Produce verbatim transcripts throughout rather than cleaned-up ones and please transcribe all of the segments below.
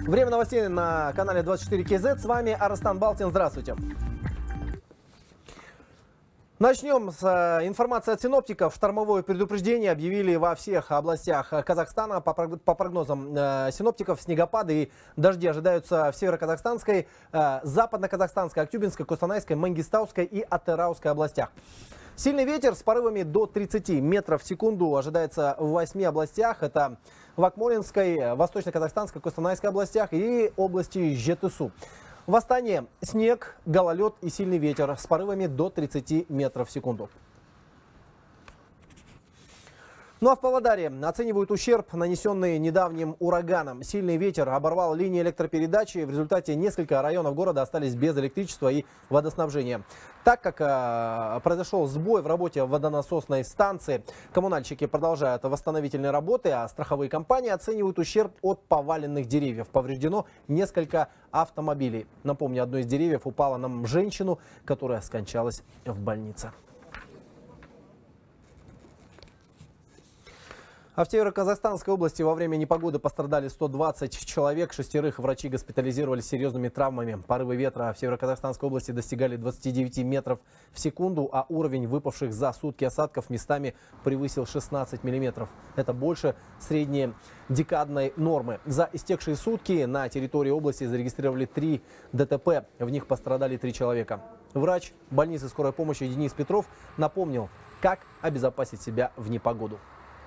Время новостей на канале двадцать четыре кей зет. С вами Арстан Балтин. Здравствуйте. Начнем с информации от синоптиков. Штормовое предупреждение объявили во всех областях Казахстана. По прогнозам синоптиков, снегопады и дожди ожидаются в северо-казахстанской, западно-казахстанской, Актюбинской, Костанайской, Мангистауской и Атырауской областях. Сильный ветер с порывами до тридцати метров в секунду ожидается в восьми областях. Это в Акмолинской, Восточно-Казахстанской, Костанайской областях и области Жетысу. В Астане снег, гололед и сильный ветер с порывами до тридцати метров в секунду. Ну а в Павлодаре оценивают ущерб, нанесенный недавним ураганом. Сильный ветер оборвал линии электропередачи. В результате несколько районов города остались без электричества и водоснабжения. Так как э, произошел сбой в работе водонасосной станции, коммунальщики продолжают восстановительные работы, а страховые компании оценивают ущерб от поваленных деревьев. Повреждено несколько автомобилей. Напомню, одно из деревьев упало на женщину, которая скончалась в больнице. А в Северо-Казахстанской области во время непогоды пострадали сто двадцать человек. Шестерых врачи госпитализировали с серьезными травмами. Порывы ветра в Северо-Казахстанской области достигали двадцати девяти метров в секунду, а уровень выпавших за сутки осадков местами превысил шестнадцать миллиметров. Это больше средней декадной нормы. За истекшие сутки на территории области зарегистрировали три дэ тэ пэ. В них пострадали три человека. Врач больницы скорой помощи Денис Петров напомнил, как обезопасить себя в непогоду.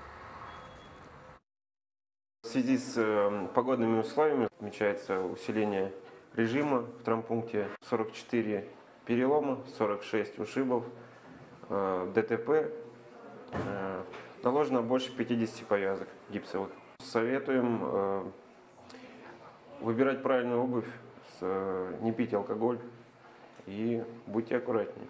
В связи с э, погодными условиями отмечается усиление режима в травмпункте. сорок четыре перелома, сорок шесть ушибов, э, дэ тэ пэ. Э, наложено больше пятидесяти повязок гипсовых. Советуем э, выбирать правильную обувь, с, э, не пить алкоголь и будьте аккуратнее.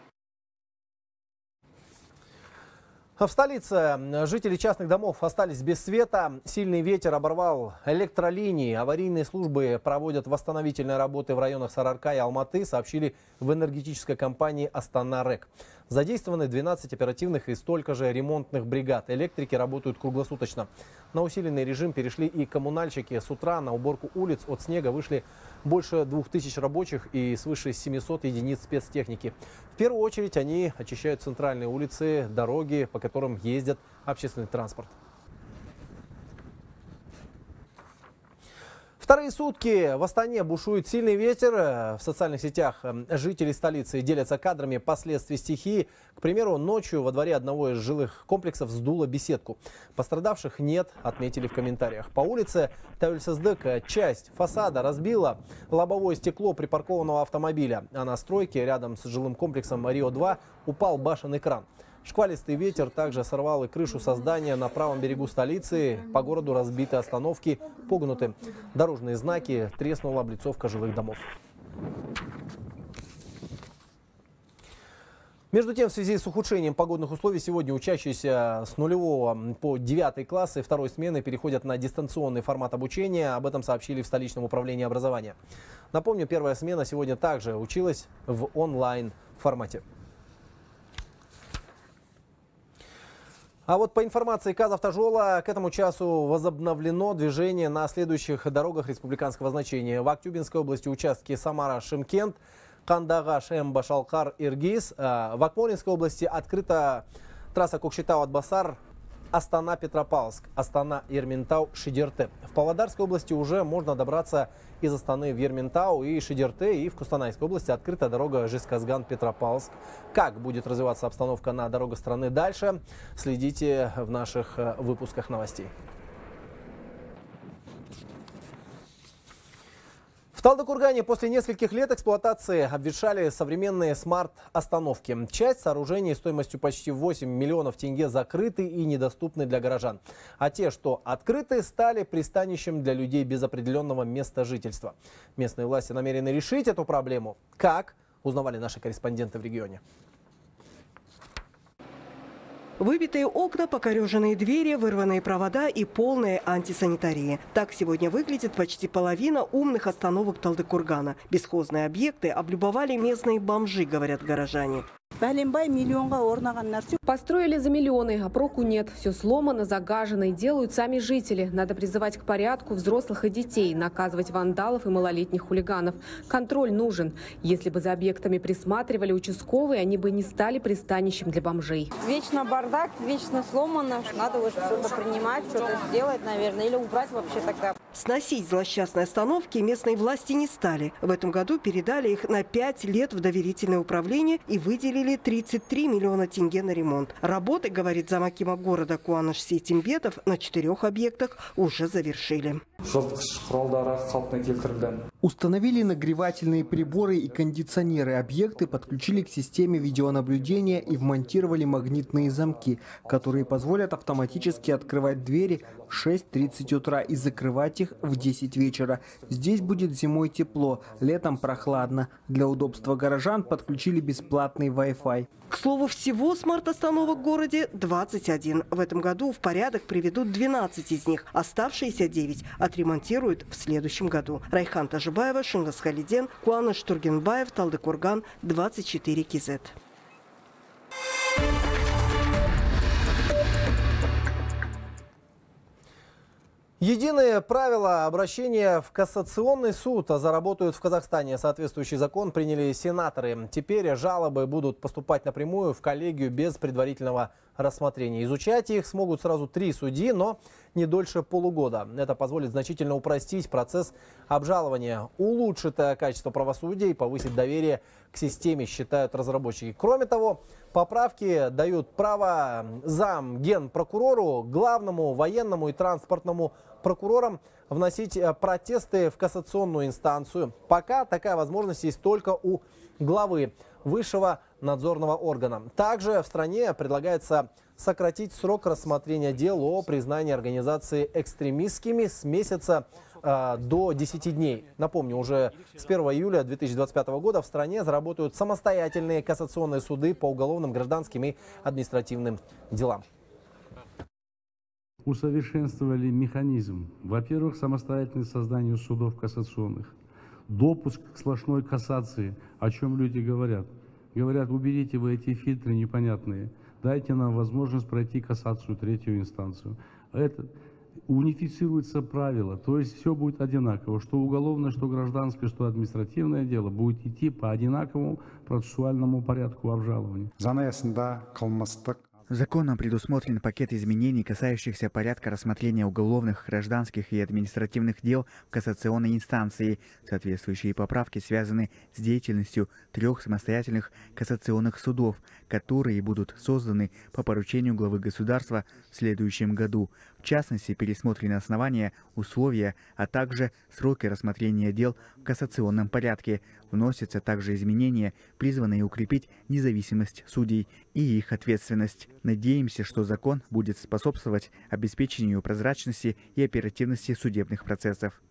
В столице жители частных домов остались без света. Сильный ветер оборвал электролинии. Аварийные службы проводят восстановительные работы в районах Сарыарка и Алматы, сообщили в энергетической компании «Астана-РЭК». Задействованы двенадцать оперативных и столько же ремонтных бригад. Электрики работают круглосуточно. На усиленный режим перешли и коммунальщики. С утра на уборку улиц от снега вышли больше двух тысяч рабочих и свыше семисот единиц спецтехники. В первую очередь они очищают центральные улицы, дороги, по которым ездит общественный транспорт. Вторые сутки в Астане бушует сильный ветер. В социальных сетях жители столицы делятся кадрами последствий стихии. К примеру, ночью во дворе одного из жилых комплексов сдуло беседку. Пострадавших нет, отметили в комментариях. По улице Таюльсыздык часть фасада разбила лобовое стекло припаркованного автомобиля. А на стройке рядом с жилым комплексом Рио два упал башенный кран. Шквалистый ветер также сорвал и крышу со здания на правом берегу столицы. По городу разбиты остановки, погнуты дорожные знаки, треснула облицовка жилых домов. Между тем, в связи с ухудшением погодных условий, сегодня учащиеся с нулевого по девятый классы второй смены переходят на дистанционный формат обучения. Об этом сообщили в столичном управлении образования. Напомню, первая смена сегодня также училась в онлайн формате. А вот по информации Казавтожола, к этому часу возобновлено движение на следующих дорогах республиканского значения. В Актюбинской области участки Самара-Шымкент, Кандагаш-Эмба-Шалкар-Иргиз. В Акмолинской области открыта трасса Кокшетау-Атбасар, Астана-Петропавловск, Астана-Ерментау-Шидерте. В Павлодарской области уже можно добраться из Астаны в Ерментау и Шидерте. И в Костанайской области открыта дорога Жезказган-Петропавловск. Как будет развиваться обстановка на дорогах страны дальше, следите в наших выпусках новостей. В Талдыкургане после нескольких лет эксплуатации обветшали современные смарт-остановки. Часть сооружений стоимостью почти восемь миллионов тенге закрыты и недоступны для горожан. А те, что открыты, стали пристанищем для людей без определенного места жительства. Местные власти намерены решить эту проблему. Как? Узнавали наши корреспонденты в регионе. Выбитые окна, покореженные двери, вырванные провода и полная антисанитария. Так сегодня выглядит почти половина умных остановок Талдыкургана. Бесхозные объекты облюбовали местные бомжи, говорят горожане. Построили за миллионы, а проку нет. Все сломано, загажено и делают сами жители. Надо призывать к порядку взрослых и детей, наказывать вандалов и малолетних хулиганов. Контроль нужен. Если бы за объектами присматривали участковые, они бы не стали пристанищем для бомжей. Вечно бардак, вечно сломано. Надо вот что-то принимать, что-то сделать, наверное, или убрать вообще тогда. Сносить злосчастные остановки местные власти не стали. В этом году передали их на пять лет в доверительное управление и выделили тридцать три миллиона тенге на ремонт. Работы, говорит замакима города Куаныш Сейтимбетов, на четырех объектах уже завершили. Установили нагревательные приборы и кондиционеры. Объекты подключили к системе видеонаблюдения и вмонтировали магнитные замки, которые позволят автоматически открывать двери в шесть тридцать утра и закрывать их в десять вечера. Здесь будет зимой тепло, летом прохладно. Для удобства горожан подключили бесплатный Wi-Fi. К слову, всего смарт-остановок в городе двадцать один. В этом году в порядок приведут двенадцать из них. Оставшиеся девять отремонтируют в следующем году. Райхан Тажибаева, Шингас Халиден, Куаныш Тургенбаев, Талдыкурган, двадцать четыре Кизет. Единые правила обращения в кассационный суд заработают в Казахстане. Соответствующий закон приняли сенаторы. Теперь жалобы будут поступать напрямую в коллегию без предварительного рассмотрения. Изучать их смогут сразу три судьи, но не дольше полугода. Это позволит значительно упростить процесс обжалования, улучшит качество правосудия и повысит доверие к системе, считают разработчики. Кроме того, поправки дают право зам генпрокурору, главному военному и транспортному прокурорам вносить протесты в кассационную инстанцию. Пока такая возможность есть только у главы высшего надзорного органа. Также в стране предлагается сократить срок рассмотрения дел о признании организации экстремистскими с месяца э, до десяти дней. Напомню, уже с первого июля две тысячи двадцать пятого года в стране заработают самостоятельные кассационные суды по уголовным, гражданским и административным делам. Усовершенствовали механизм. Во-первых, самостоятельность создания судов кассационных. Допуск к сплошной кассации, о чем люди говорят. Говорят, уберите вы эти фильтры непонятные, дайте нам возможность пройти кассацию, третью инстанцию. Это унифицируется правило, то есть все будет одинаково, что уголовное, что гражданское, что административное дело будет идти по одинаковому процессуальному порядку обжалования. Законом предусмотрен пакет изменений, касающихся порядка рассмотрения уголовных, гражданских и административных дел в кассационной инстанции. Соответствующие поправки связаны с деятельностью трех самостоятельных кассационных судов, которые будут созданы по поручению главы государства в следующем году. В частности, пересмотрены основания, условия, а также сроки рассмотрения дел в кассационном порядке. Вносятся также изменения, призванные укрепить независимость судей и их ответственность. Надеемся, что закон будет способствовать обеспечению прозрачности и оперативности судебных процессов.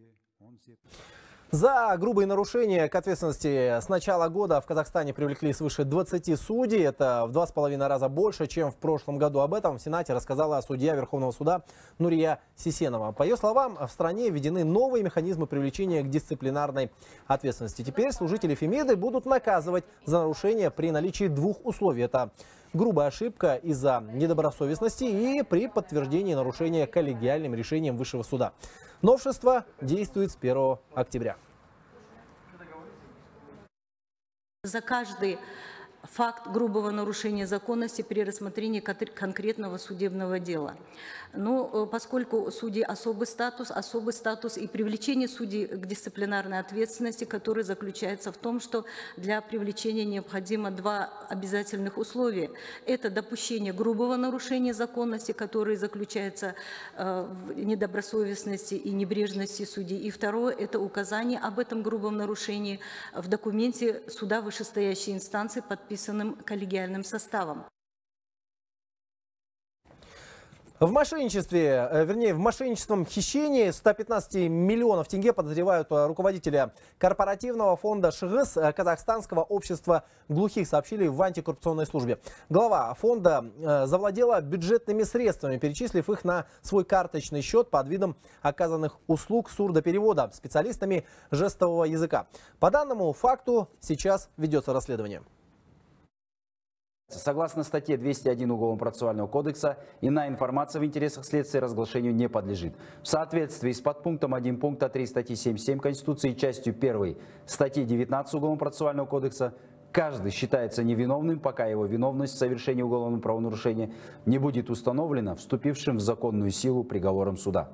За грубые нарушения к ответственности с начала года в Казахстане привлекли свыше двадцати судей. Это в два с половиной раза больше, чем в прошлом году. Об этом в Сенате рассказала судья Верховного суда Нурия Сисенова. По ее словам, в стране введены новые механизмы привлечения к дисциплинарной ответственности. Теперь служители Фемиды будут наказывать за нарушение при наличии двух условий. Это грубая ошибка из-за недобросовестности и при подтверждении нарушения коллегиальным решением Высшего суда. Новшество действует с первого октября. За каждый факт грубого нарушения законности при рассмотрении конкретного судебного дела. Но поскольку судьи особый статус, особый статус и привлечение судей к дисциплинарной ответственности, который заключается в том, что для привлечения необходимо два обязательных условия. Это допущение грубого нарушения законности, которое заключается в недобросовестности и небрежности судей. И второе – это указание об этом грубом нарушении в документе суда вышестоящей инстанции, подписанным коллегиальным составом. В мошенничестве, вернее, в мошенничеством хищении ста пятнадцати миллионов тенге подозревают руководителя корпоративного фонда ШГС Казахстанского общества глухих, сообщили в антикоррупционной службе. Глава фонда завладела бюджетными средствами, перечислив их на свой карточный счет под видом оказанных услуг сурдоперевода специалистами жестового языка. По данному факту сейчас ведется расследование. Согласно статье двести один Уголовно-процессуального кодекса, иная информация в интересах следствия разглашению не подлежит. В соответствии с подпунктом один пункта три статьи семьдесят семь Конституции и частью первой статьи девятнадцать Уголовно-процессуального кодекса каждый считается невиновным, пока его виновность в совершении уголовного правонарушения не будет установлена вступившим в законную силу приговором суда.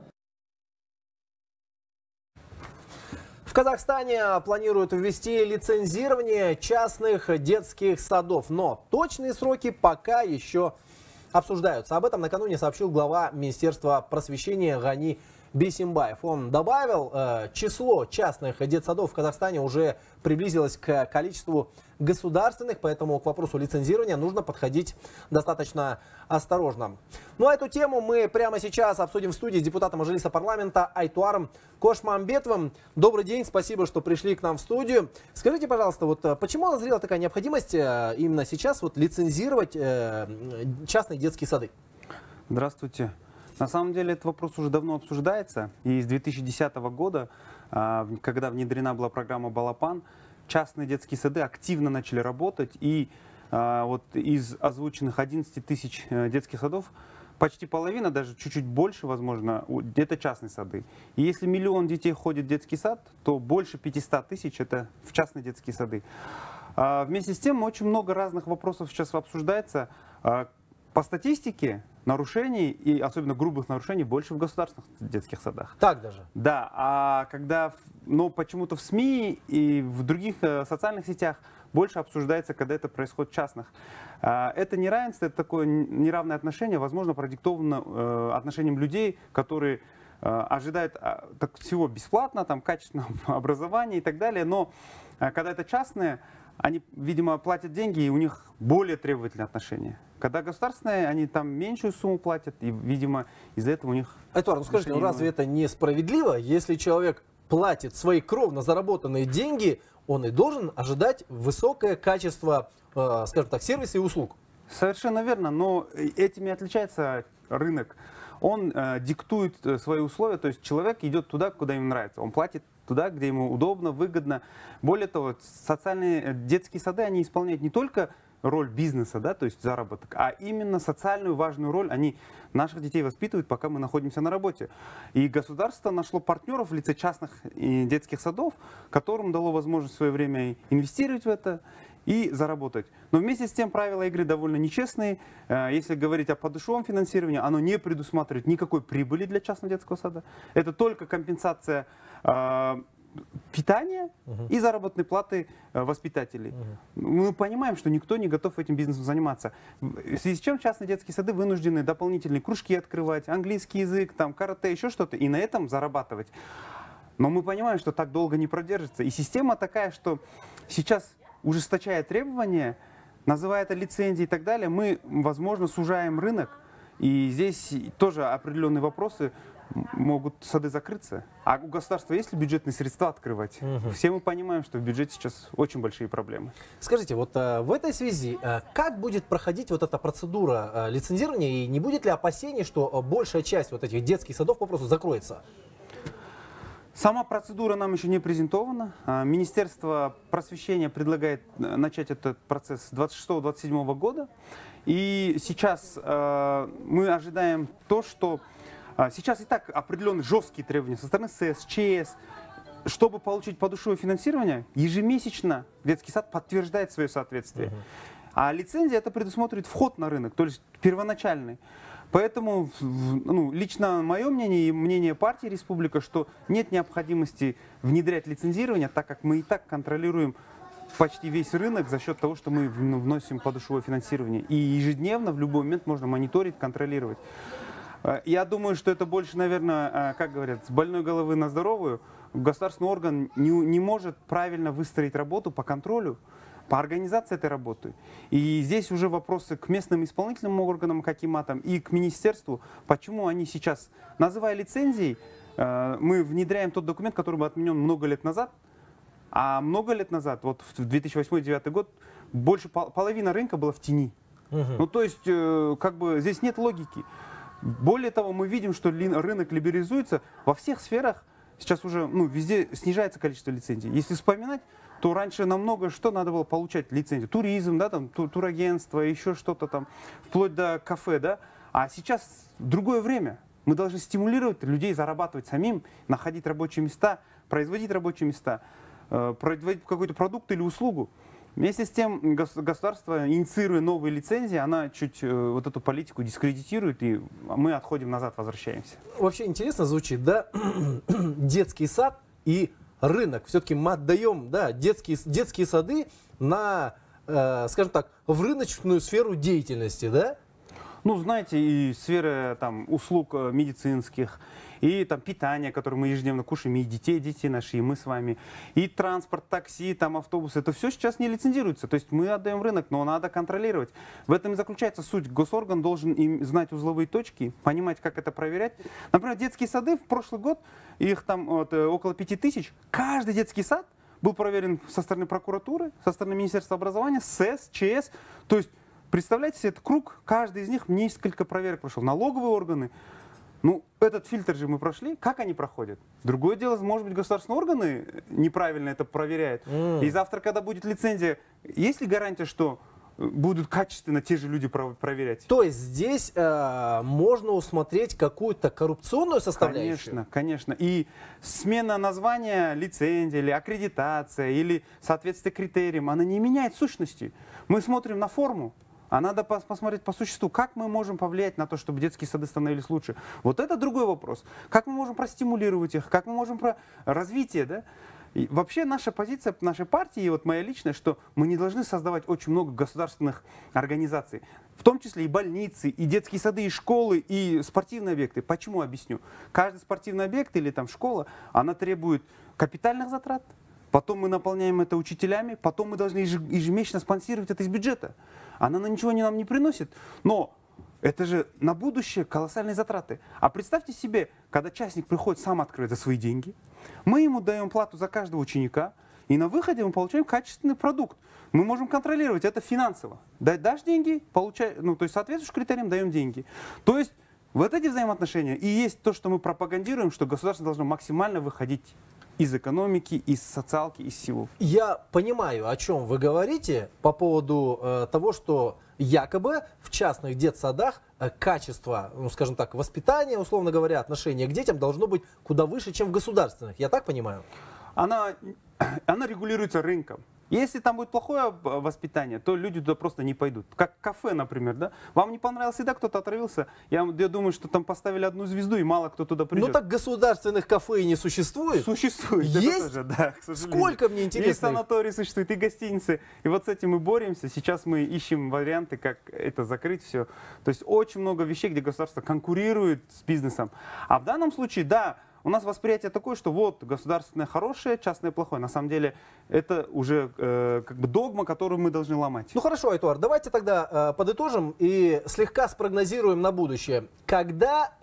В Казахстане планируют ввести лицензирование частных детских садов, но точные сроки пока еще обсуждаются. Об этом накануне сообщил глава Министерства просвещения Гани Бисимбаев. Он добавил, э, число частных детсадов в Казахстане уже приблизилось к количеству государственных, поэтому к вопросу лицензирования нужно подходить достаточно осторожно. Ну а эту тему мы прямо сейчас обсудим в студии с депутатом Мажилиса парламента Айтуаром Кошмамбетовым. Добрый день, спасибо, что пришли к нам в студию. Скажите, пожалуйста, вот почему назрела такая необходимость э, именно сейчас вот лицензировать э, частные детские сады? Здравствуйте. На самом деле этот вопрос уже давно обсуждается, и с две тысячи десятого года, когда внедрена была программа «Балапан», частные детские сады активно начали работать, и вот из озвученных одиннадцати тысяч детских садов почти половина, даже чуть-чуть больше, возможно, это частные сады. И если миллион детей ходит в детский сад, то больше пятисот тысяч это в частные детские сады. Вместе с тем очень много разных вопросов сейчас обсуждается. По статистике нарушений, и особенно грубых нарушений, больше в государственных детских садах. Так даже? Да, а когда, но почему-то в СМИ и в других э, социальных сетях больше обсуждается, когда это происходит в частных. Э, это неравенство, это такое неравное отношение, возможно, продиктовано э, отношением людей, которые э, ожидают э, так, всего бесплатно, там, качественного образования и так далее, но э, когда это частные, они, видимо, платят деньги, и у них более требовательные отношения. Когда государственные, они там меньшую сумму платят, и, видимо, из-за этого у них... Айтуар, ну скажите, ну разве это несправедливо? Если человек платит свои кровно заработанные деньги, он и должен ожидать высокое качество, э, скажем так, сервиса и услуг. Совершенно верно, но этим и отличается рынок. Он э, диктует свои условия, то есть человек идет туда, куда ему нравится. Он платит туда, где ему удобно, выгодно. Более того, социальные детские сады, они исполняют не только роль бизнеса, да, то есть заработок, а именно социальную важную роль. Они наших детей воспитывают, пока мы находимся на работе. И государство нашло партнеров в лице частных и детских садов, которым дало возможность в свое время инвестировать в это и заработать. Но вместе с тем правила игры довольно нечестные. Если говорить о подушевом финансировании, оно не предусматривает никакой прибыли для частного детского сада. Это только компенсация э, питания uh-huh. и заработной платы э, воспитателей. Uh-huh. Мы понимаем, что никто не готов этим бизнесом заниматься. В связи с чем частные детские сады вынуждены дополнительные кружки открывать, английский язык, там, карате, еще что-то, и на этом зарабатывать. Но мы понимаем, что так долго не продержится. И система такая, что сейчас, ужесточая требования, называя это лицензией и так далее, мы, возможно, сужаем рынок. И здесь тоже определенные вопросы. Могут сады закрыться. А у государства есть ли бюджетные средства открывать? Угу. Все мы понимаем, что в бюджете сейчас очень большие проблемы. Скажите, вот а, в этой связи, а, как будет проходить вот эта процедура а, лицензирования, и не будет ли опасений, что а, большая часть вот этих детских садов попросту закроется? Сама процедура нам еще не презентована. Министерство просвещения предлагает начать этот процесс с двадцать шестого — двадцать седьмого года. И сейчас э, мы ожидаем то, что сейчас и так определенные жесткие требования со стороны СЭС, ЧС. Чтобы получить подушевое финансирование, ежемесячно детский сад подтверждает свое соответствие. Uh-huh. А лицензия это предусматривает вход на рынок, то есть первоначальный. Поэтому ну, лично мое мнение и мнение партии «Республика», что нет необходимости внедрять лицензирование, так как мы и так контролируем почти весь рынок за счет того, что мы вносим подушевое финансирование. И ежедневно в любой момент можно мониторить, контролировать. Я думаю, что это больше, наверное, как говорят, с больной головы на здоровую. Государственный орган не, не может правильно выстроить работу по контролю, по организации этой работы. И здесь уже вопросы к местным исполнительным органам, к акиматам и к министерству. Почему они сейчас, называя лицензией, мы внедряем тот документ, который был отменен много лет назад, а много лет назад, вот в две тысячи восьмой — две тысячи девятый год, больше половина рынка была в тени. Угу. Ну то есть, как бы здесь нет логики. Более того, мы видим, что рынок либерализуется во всех сферах. сейчас уже ну, везде снижается количество лицензий. Если вспоминать, то раньше намного что надо было получать лицензию. Туризм, да, там, тур, турагентство, еще что-то там, вплоть до кафе, да. А сейчас другое время. Мы должны стимулировать людей зарабатывать самим, находить рабочие места, производить рабочие места, э, производить какой-то продукт или услугу. Вместе с тем государство, инициируя новые лицензии, она чуть э, вот эту политику дискредитирует, и мы отходим назад, возвращаемся. Вообще интересно звучит, да? Детский сад и рынок. Все-таки мы отдаем, да, детские, детские сады на, э, скажем так, в рыночную сферу деятельности, да? Ну, знаете, и сфера там, услуг медицинских, и там питание, которое мы ежедневно кушаем, и детей, детей наши, и мы с вами, и транспорт, такси, там автобусы, это все сейчас не лицензируется. То есть мы отдаем рынок, но надо контролировать. В этом и заключается суть. Госорган должен им знать узловые точки, понимать, как это проверять. Например, детские сады в прошлый год, их там вот, около пяти тысяч, каждый детский сад был проверен со стороны прокуратуры, со стороны Министерства образования, СЭС, ЧС. То есть представляете себе, этот круг, каждый из них несколько проверок прошел. Налоговые органы. Ну, этот фильтр же мы прошли. Как они проходят? Другое дело, может быть, государственные органы неправильно это проверяют. Mm. И завтра, когда будет лицензия, есть ли гарантия, что будут качественно те же люди проверять? То есть здесь э, можно усмотреть какую-то коррупционную составляющую? Конечно, конечно. И смена названия лицензии, или аккредитация, или соответствие критериям, она не меняет сущности. Мы смотрим на форму. А надо посмотреть по существу, как мы можем повлиять на то, чтобы детские сады становились лучше. Вот это другой вопрос. Как мы можем простимулировать их, как мы можем про развитие, да? И вообще наша позиция нашей партии, и вот моя личная, что мы не должны создавать очень много государственных организаций, в том числе и больницы, и детские сады, и школы, и спортивные объекты. Почему? Объясню. Каждый спортивный объект или там школа, она требует капитальных затрат, потом мы наполняем это учителями, потом мы должны ежемесячно спонсировать это из бюджета. Она на ничего не нам не приносит, но это же на будущее колоссальные затраты. А представьте себе, когда частник приходит сам открыть за свои деньги, мы ему даем плату за каждого ученика, и на выходе мы получаем качественный продукт. Мы можем контролировать это финансово. Дашь деньги, получай, ну, то есть соответствуешь критериям, даем деньги. То есть вот эти взаимоотношения и есть то, что мы пропагандируем, что государство должно максимально выходить из экономики, из социалки, из всего. Я понимаю, о чем вы говорите по поводу э, того, что якобы в частных детсадах э, качество, ну, скажем так, воспитания, условно говоря, отношения к детям должно быть куда выше, чем в государственных. Я так понимаю? Она, она регулируется рынком. Если там будет плохое воспитание, то люди туда просто не пойдут. Как кафе, например, да? Вам не понравилась еда, кто-то отравился. Я, я думаю, что там поставили одну звезду, и мало кто туда придет. Ну так государственных кафе и не существует? Существует. Есть? Тоже, да, к сожалению. Сколько, мне интересно? И санатории существуют, и гостиницы. И вот с этим мы боремся. Сейчас мы ищем варианты, как это закрыть все. То есть очень много вещей, где государство конкурирует с бизнесом. А в данном случае, да, у нас восприятие такое, что вот государственное хорошее, частное плохое. На самом деле это уже э, как бы догма, которую мы должны ломать. Ну хорошо, Айтуар, давайте тогда э, подытожим и слегка спрогнозируем на будущее. Когда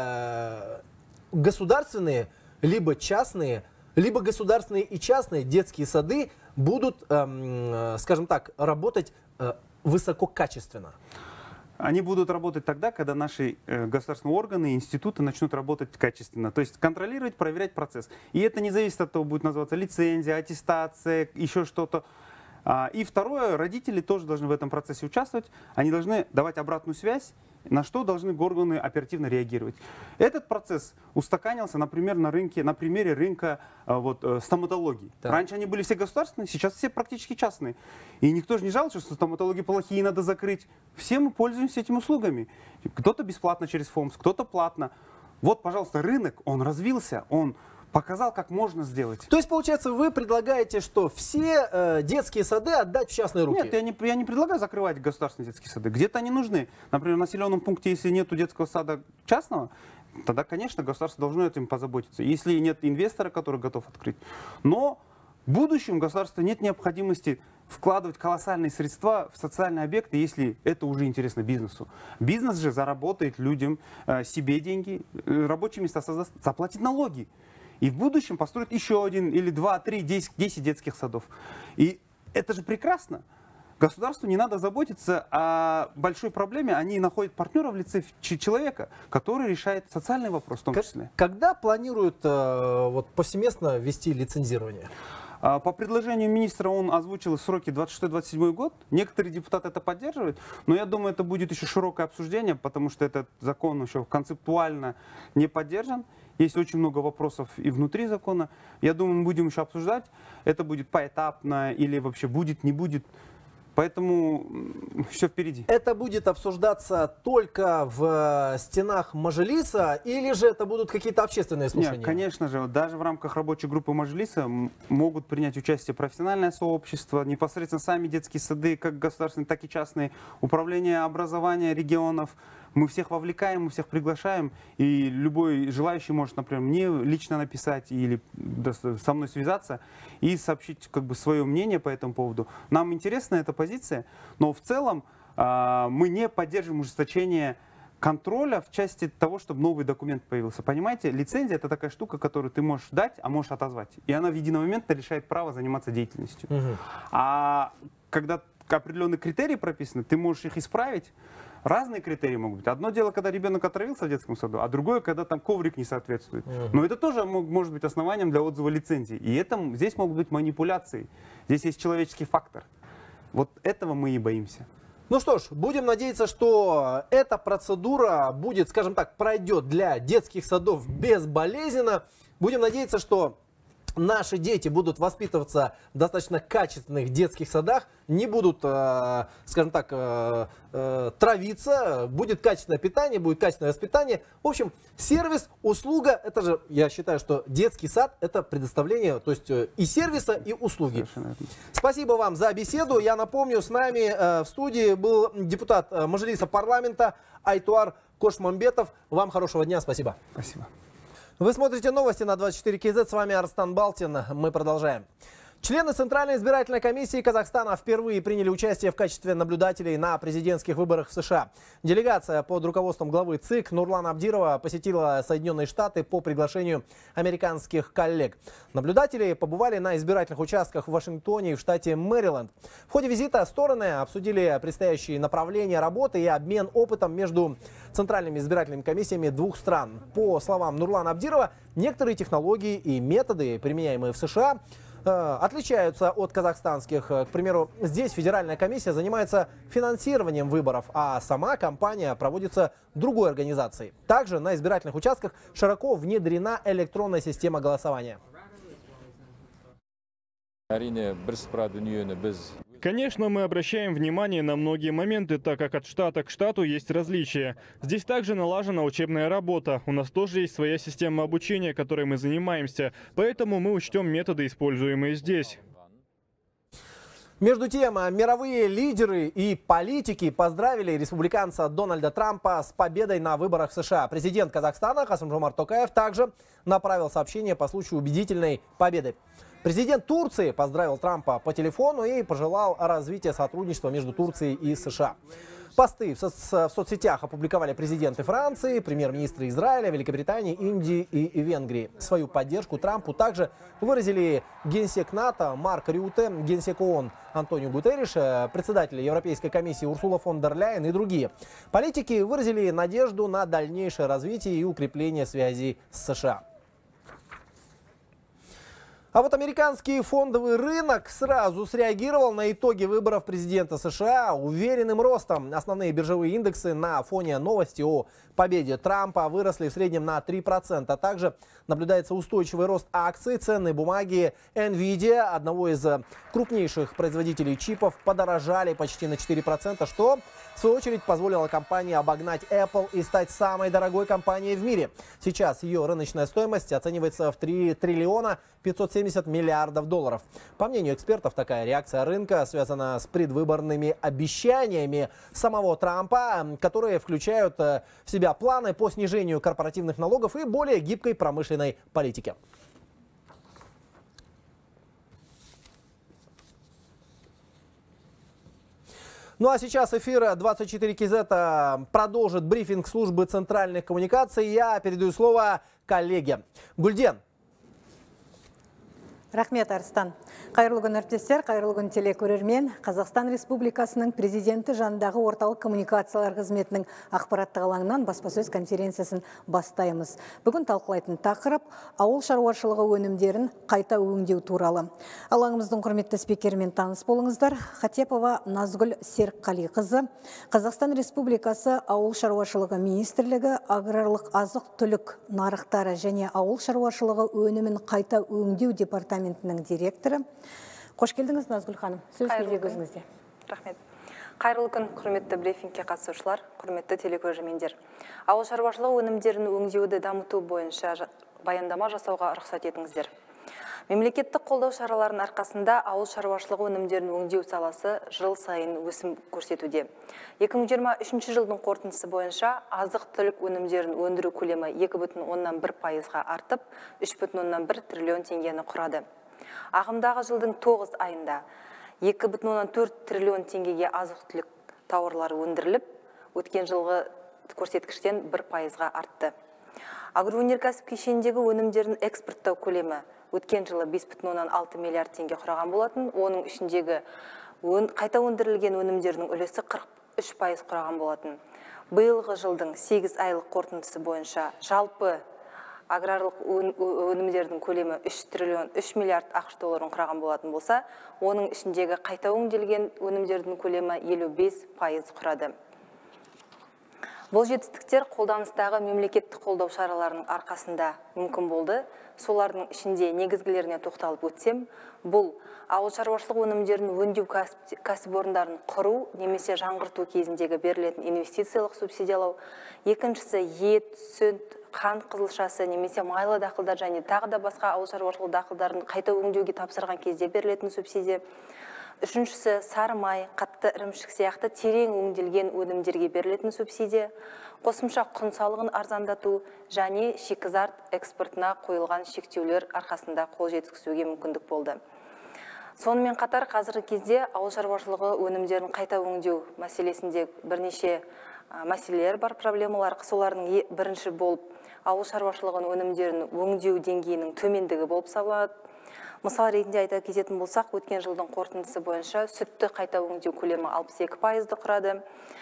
э, государственные, либо частные, либо государственные и частные детские сады будут, э, скажем так, работать э, высококачественно? Они будут работать тогда, когда наши э, государственные органы и институты начнут работать качественно. То есть контролировать, проверять процесс. И это не зависит от того, будет называться лицензия, аттестация, еще что-то. А, и второе, родители тоже должны в этом процессе участвовать. Они должны давать обратную связь, на что должны органы оперативно реагировать. Этот процесс устаканился, например, на рынке, на примере рынка а, вот, стоматологии. Так. Раньше они были все государственные, сейчас все практически частные. И никто же не жалуется, что стоматологи плохие, надо закрыть. Все мы пользуемся этими услугами. Кто-то бесплатно через ФОМС, кто-то платно. Вот, пожалуйста, рынок, он развился, он показал, как можно сделать. То есть, получается, вы предлагаете, что все э, детские сады отдать в частные руки? Нет, я не, я не предлагаю закрывать государственные детские сады. Где-то они нужны. Например, в населенном пункте, если нет детского сада частного, тогда, конечно, государство должно этим позаботиться. Если нет инвестора, который готов открыть. Но в будущем государству нет необходимости вкладывать колоссальные средства в социальные объекты, если это уже интересно бизнесу. Бизнес же заработает людям, э, себе деньги, э, рабочие места создаст, заплатит налоги. И в будущем построят еще один или два, три, десять, десять детских садов. И это же прекрасно. Государству не надо заботиться о большой проблеме, они находят партнера в лице человека, который решает социальный вопрос в том числе. Когда планируют э, вот, повсеместно ввести лицензирование? По предложению министра он озвучил сроки двадцать шестой — двадцать седьмой год. Некоторые депутаты это поддерживают, но я думаю, это будет еще широкое обсуждение, потому что этот закон еще концептуально не поддержан. Есть очень много вопросов и внутри закона. Я думаю, мы будем еще обсуждать. Это будет поэтапно или вообще будет, не будет. Поэтому все впереди. Это будет обсуждаться только в стенах Мажилиса или же это будут какие-то общественные слушания? Нет, конечно же, даже в рамках рабочей группы Мажилиса могут принять участие профессиональное сообщество, непосредственно сами детские сады, как государственные, так и частные, управление образования регионов. Мы всех вовлекаем, мы всех приглашаем, и любой желающий может, например, мне лично написать или со мной связаться и сообщить как бы свое мнение по этому поводу. Нам интересна эта позиция, но в целом э, мы не поддерживаем ужесточение контроля в части того, чтобы новый документ появился. Понимаете, лицензия — это такая штука, которую ты можешь дать, а можешь отозвать. И она в единомоментно решает право заниматься деятельностью. Угу. А когда определенные критерии прописаны, ты можешь их исправить. Разные критерии могут быть. Одно дело, когда ребенок отравился в детском саду, а другое, когда там коврик не соответствует. Uh-huh. Но это тоже может быть основанием для отзыва лицензии. И это, здесь могут быть манипуляции. Здесь есть человеческий фактор. Вот этого мы и боимся. Ну что ж, будем надеяться, что эта процедура будет, скажем так, пройдет для детских садов безболезненно. Будем надеяться, что наши дети будут воспитываться в достаточно качественных детских садах, не будут, э, скажем так, э, э, травиться, будет качественное питание, будет качественное воспитание. В общем, сервис, услуга, это же, я считаю, что детский сад — это предоставление, то есть э, и сервиса, и услуги. Спасибо вам за беседу. Я напомню, с нами э, в студии был депутат э, Мажилиса парламента Айтуар Кошмамбетов. Вам хорошего дня, спасибо. Спасибо. Вы смотрите новости на двадцать четыре кей зет, с вами Арстан Балтин, мы продолжаем. Члены Центральной избирательной комиссии Казахстана впервые приняли участие в качестве наблюдателей на президентских выборах в США. Делегация под руководством главы ЦИК Нурлана Абдирова посетила Соединенные Штаты по приглашению американских коллег. Наблюдатели побывали на избирательных участках в Вашингтоне и в штате Мэриленд. В ходе визита стороны обсудили предстоящие направления работы и обмен опытом между центральными избирательными комиссиями двух стран. По словам Нурлана Абдирова, некоторые технологии и методы, применяемые в США, отличаются от казахстанских. К примеру, здесь федеральная комиссия занимается финансированием выборов, а сама кампания проводится другой организацией. Также на избирательных участках широко внедрена электронная система голосования. Конечно, мы обращаем внимание на многие моменты, так как от штата к штату есть различия. Здесь также налажена учебная работа. У нас тоже есть своя система обучения, которой мы занимаемся. Поэтому мы учтем методы, используемые здесь. Между тем, мировые лидеры и политики поздравили республиканца Дональда Трампа с победой на выборах в США. Президент Казахстана Касым-Жомарт Токаев также направил сообщение по случаю убедительной победы. Президент Турции поздравил Трампа по телефону и пожелал развития сотрудничества между Турцией и США. Посты в, со в соцсетях опубликовали президенты Франции, премьер-министры Израиля, Великобритании, Индии и, и Венгрии. Свою поддержку Трампу также выразили генсек НАТО Марк Рюте, генсек ООН Антонио Гутерриш, председатель Европейской комиссии Урсула фон дер Ляйен и другие. Политики выразили надежду на дальнейшее развитие и укрепление связей с США. А вот американский фондовый рынок сразу среагировал на итоги выборов президента США уверенным ростом. Основные биржевые индексы на фоне новости о победе Трампа выросли в среднем на три процента. Также наблюдается устойчивый рост акций. Ценные бумаги Nvidia, одного из крупнейших производителей чипов, подорожали почти на четыре процента, что в свою очередь позволило компании обогнать Apple и стать самой дорогой компанией в мире. Сейчас ее рыночная стоимость оценивается в три триллиона пятьсот семьдесят миллиардов долларов. По мнению экспертов, такая реакция рынка связана с предвыборными обещаниями самого Трампа, которые включают в себя планы по снижению корпоративных налогов и более гибкой промышленной политики. Ну а сейчас эфир двадцать четыре кей зет продолжит брифинг службы центральных коммуникаций. Я передаю слово коллеге. Гульден. Рахмет, Арыстан. Қайырлы күн әріптестер, қайырлы күн телекөрермен. Қазақстан Республикасының президенті жанындағы орталық коммуникациялар қызметінің ақпараттық алаңынан баспасөз конференциясын бастаймыз. Бүгін талқылайтын тақырып ауыл шаруашылығы өнімдерін қайта өңдеу туралы. Алаңымыздың құрметті спикерімен таныс болыңыздар. Хатепова Назгүл Серікқалиқызы, Қазақстан Республикасы ауыл шаруашылығы министрлігі аграрлық азық-түлік нарықтары және ауыл шаруашылығы өнімін қайта өңдеу департаментінің директоры. Қош келдіңіз, Назгүл ханым. Сөз өзіңізде. Рахмет. Қайырлы күн, құрметті брифингке қатысушылар, құрметті телекөрермендер. Ауыл шаруашылығы өнімдерін өңдеуді дамыту бойынша баяндама жасауға рұқсат етіңіздер. Мемлекеттік қолдау шараларының арқасында ауыл шаруашылығы өнімдерін өңдеу саласы жыл сайын өсім көрсетуде. екі мың жиырма үшінші жылдың қорытындысы бойынша азық-түлік өнімдерін өндіру көлемі екі бүтін оннан бір пайызға артып, үш бүтін оннан бір триллион теңгені құрады. Ағымдағы жылдың тоғыз айында екі бүтін оннан төрт триллион теңгеге азық-түлік тауарлары өндіріліп, өткен жылғы көрсеткіштен бір пайызға артты. Агроөнеркәсіп кешеніндегі өнімдерін экспорттау көлемі өткен жылы бес бүтін оннан алты миллиард теңге құраған болатын, оның ішіндегі қайта өндірілген өнімдерінің үлесі қырық үш пайыз құраған болатын. Биылғы жылдың сегіз айлық қорытындысы бойынша жалпы аграрлық өнімдердің көлемі үш триллион үш миллиард ақш долларын құраған болатын болса, оның ішіндегі қайта өңделген өнімдердің көлемі елу бес пайыз құрады. Бұл жетістіктер қолданыстағы мемлекеттік қолдау шараларының арқасында мүмкін болды. Солардың ішінде негізгілеріне тоқталып өтсем, бұл ауыл шаруашылық өнімдерін өңдеу кәсіпорындарын құру немесе жаңғырту кезіндегі берілетін инвестициялық субсидиялау. Екіншісі ет, сүт, қант қызылшасы немесе майлы дақылдар және тағы да басқа ауыл шаруашылық дақылдарын қайта өңдеуге тапсырған кезде берілетін субсидия. Үшіншісі сары май, қатты ірімшік сияқты терең өңделген өнімдерге берілетін субсидия, қосымша құн салығын арзандату және шикізат экспортына қойылған шектеулер арқасында қол жеткізуге мүмкіндік болды. Сонымен қатар қазіргі кезде ауыл шаруашылығы өнімдерін қайта өңдеу мәселесінде бірнеше мәселелер бар, проблемалар. Солардың бірінші болып ауыл шаруашылығы өнімдерін өңдеу деңгейінің төмендігі болып саналады. Мысал ретінде айта кететін болсақ, өткен жылдың қорытындысы бойынша сүтті қайта өңдеу көлемі алпыс екі пайызды құрады,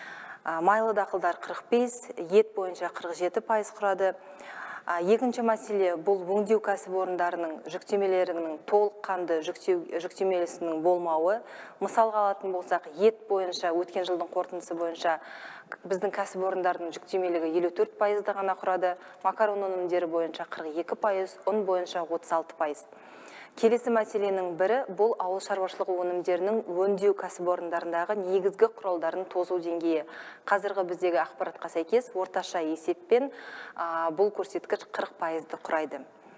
майлы дақылдар қырық бес, ет бойынша қырық жеті пайыз құрады. Екінші мәселе бұл өңдеу кәсіпорындарының жүктемелерінің толыққанды жүктемелесінің болмауы. Мысалға алатын болсақ, ет бойынша өткен жылдың қорытындысы бойынша біздің кәсіпорындардың жүктемелігі елу төрт пайызды ғана құрады, макарон өнімдері бойынша қырық екі пайыз, ұн бойынша отыз алты пайыз. Келесі мәселенің бірі бұл ауыл шаруашылығы өнімдерінің өңдеу кәсіпорындарындағы негізгі құралдарын тозу деңгейі. Қазіргі біздегі ақпаратқа сәйкес орташа есеппен бұл көрсеткіш қырық пайызды құрайды.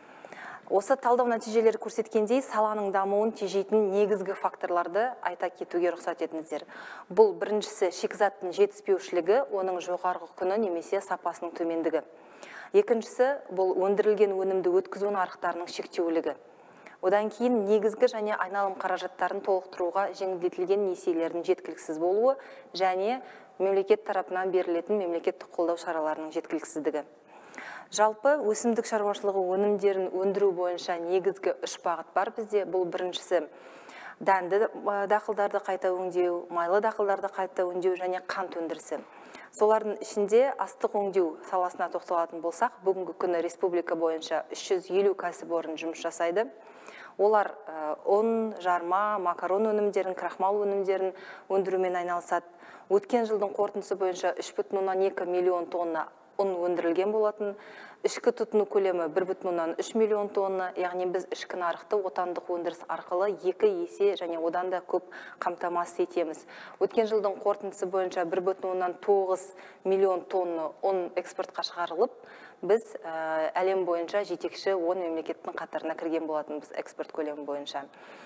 Осы талдау нәтижелері көрсеткендей, саланың дамуын тежейтін негізгі факторларды айта кетуге рұқсат етіңіздер. Бұл біріншісі шикізаттың жетіспеушілігі, оның жоғарғы құны немесе сапасының төмендігі. Екіншісі бұл өндірілген өнімді өткізу нарықтарының шектеулігі. Одан кейін негізгі және айналым қаражаттарын толықтыруға жеңілдетілген несиелердің жеткіліксіз болуы және мемлекет тарапынан берілетін мемлекеттік қолдау шараларының жеткіліксіздігі. Жалпы өсімдік шаруашылығы өнімдерін өндіру бойынша негізгі үш бағыт бар бізде. Бұл біріншісі дәнді дақылдарды қайта өңдеу, майлы дақылдарды қайта өңдеу және қант өндірісі. Солардың ішінде астық өңдеу саласына тоқталатын болсақ, бүгінгі күні республика бойынша үш жүз елу кәсіпорын жұмыс жасайды. Олар ұн, жарма, макарон өнімдерін, крахмал өнімдерін өндірумен айналысады. Өткен жылдың қорытындысы бойынша үш бүтін оннан екі миллион тонна ұн өндірілген болатын. Ішкі тұтыну көлемі бір бүтін оннан үш миллион тонна, яғни біз ішкі нарықты отандық өндіріс арқылы екі есе және одан да көп қамтамасыз етеміз. Өткен жылдың қорытындысы бойынша бір бүтін оннан тоғыз миллион тонна ұн экспортқа шығарылып, біз әлем бойынша жетекші он мемлекеттің қатарына кірген болатынбыз экспорт көлемі бойынша.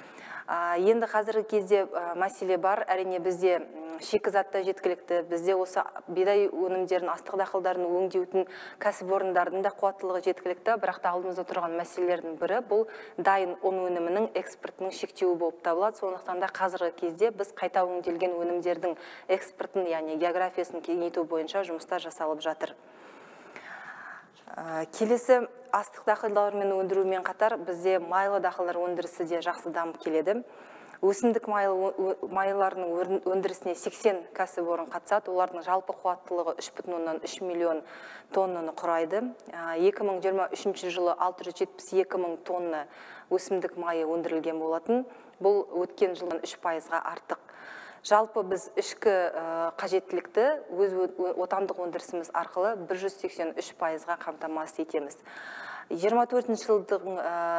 Енді қазіргі кезде мәселе бар, әрине бізде шикізатта жеткілікті, бізде осы бидай өнімдерін, астық дақылдарын өңдейтін кәсіпорындардың да қуаттылығы жеткілікті, бірақ та алдымызда тұрған мәселелердің бірі бұл дайын ұн өнімінің экспортының шектеуі болып табылады. Сондықтан да қазіргі кезде біз қайта өңделген өнімдердің экспортын, яғни географиясын кеңейту бойынша жұмыстар жасалып жатыр. Келесі астық дақылдарымен өндірумен қатар бізде майлы дақылдар өндірісі де жақсы дамып келеді. Өсімдік майларының өндірісіне сексен кәсіпорын қатысады. Олардың жалпы қуаттылығы үш бүтін оннан үш миллион тоннаны құрайды. екі мың жиырма үшінші жылы алты жүз жетпіс екі мың тонна өсімдік майы өндірілген болатын. Бұл өткен жылдан үш пайызға артық. Жалпы біз ішкі қажеттілікті өз отандық өндірісіміз арқылы бір жүз сексен үш пайызға қамтамасыз етеміз. жиырма төртінші жылдың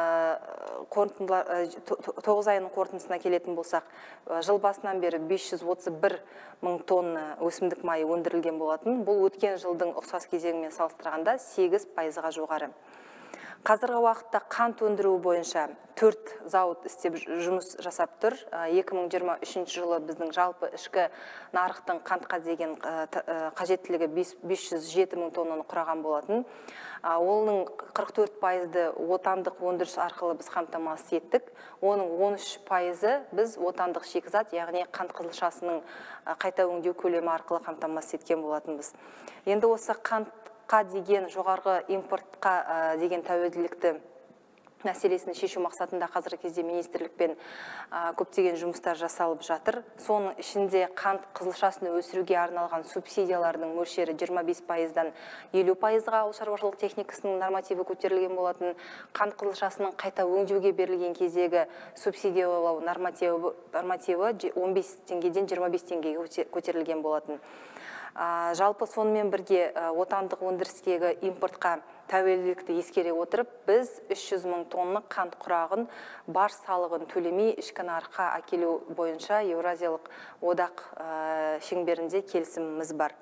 тоғыз айының қорытындысына келетін болсақ, жыл басынан бері бес жүз отыз бір мың тонна өсімдік майы өндірілген болатын. Бұл өткен жылдың ұқсас кезеңімен салыстырғанда сегіз пайызға жоғары. Қазіргі уақытта қант өндіру бойынша төрт зауыт істеп жұмыс жасап тұр. екі мың жиырма үшінші жылы біздің жалпы ішкі нарықтың қантқа деген қажеттілігі бес жүз жеті мың тоннаны құраған болатын. Оның қырық төрт пайызды отандық өндіріс арқылы біз қамтамасыз еттік. Оның он үш пайызы біз отандық шикізат, яғни қант қызылшасының қайта өңдеу көлемі арқылы қамтамасыз еткен болатынбыз. Енді осы қант деген жоғарғы импортқа деген тәуелділікті мәселесін шешу мақсатында қазіргі кезде министрлікпен көптеген жұмыстар жасалып жатыр. Соның ішінде қант қызылшасын өсіруге арналған субсидиялардың мөлшері жиырма бес пайыздан елу пайызға ауыл шаруашылық техникасының нормативі көтерілген болатын. Қант қызылшасының қайта өңдеуге берілген кездегі субсидиялау нормативі он бес теңгеден жиырма бес теңгеге көтерілген болатын. Жалпы сонымен бірге отандық өндірістегі импортқа тәуелділікті ескере отырып, біз үш жүз мың тонна қант құрағын баж салығын төлемей ішкі нарыққа әкелу бойынша Еуразиялық одақ шеңберінде келісіміміз бар.